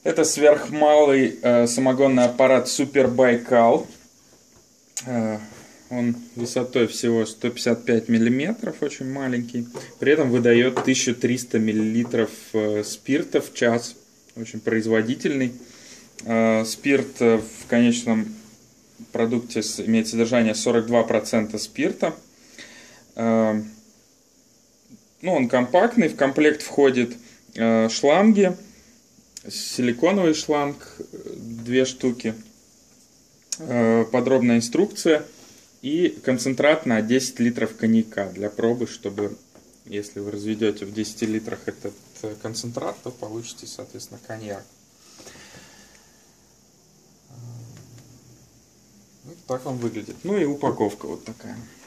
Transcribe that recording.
Это сверхмалый самогонный аппарат Супер Байкал. Он высотой всего 155 миллиметров, очень маленький. При этом выдает 1300 миллилитров спирта в час. Очень производительный. Спирт в конечном продукте имеет содержание 42% спирта. Ну, он компактный. В комплект входит шланги. Силиконовый шланг 2 штуки. Подробная инструкция. И концентрат на 10 литров коньяка для пробы, чтобы, если вы разведете в 10 литрах этот концентрат, то получите, соответственно, коньяк. Вот так он выглядит. Ну и упаковка вот такая.